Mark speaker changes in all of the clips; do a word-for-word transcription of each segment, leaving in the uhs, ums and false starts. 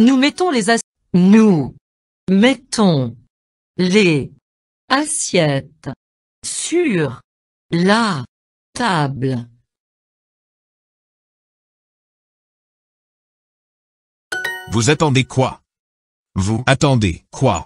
Speaker 1: Nous mettons les assiettes. Nous mettons les assiettes sur la table.
Speaker 2: Vous attendez quoi? Vous attendez quoi?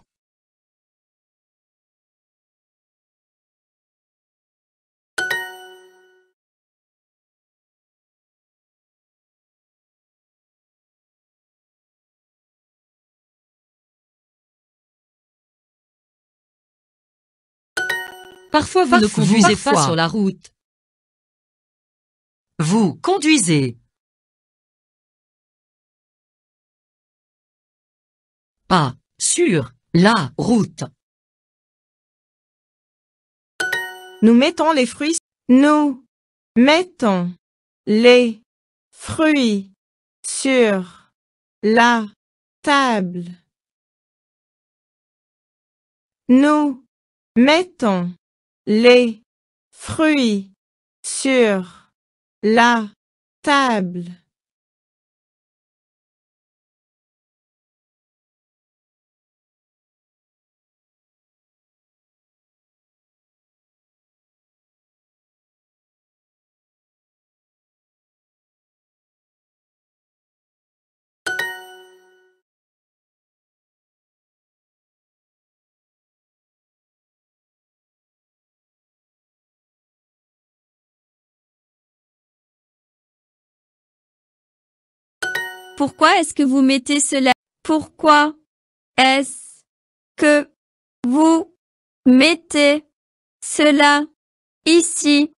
Speaker 1: Parfois vous
Speaker 3: Parfois,
Speaker 1: ne conduisez
Speaker 3: parfois.
Speaker 1: pas sur la route. Vous conduisez pas sur la route.
Speaker 4: Nous mettons les fruits. Nous mettons les fruits sur la table. Nous mettons les fruits sur la table.
Speaker 3: Pourquoi est-ce que vous mettez cela? Pourquoi est-ce que vous mettez cela ici?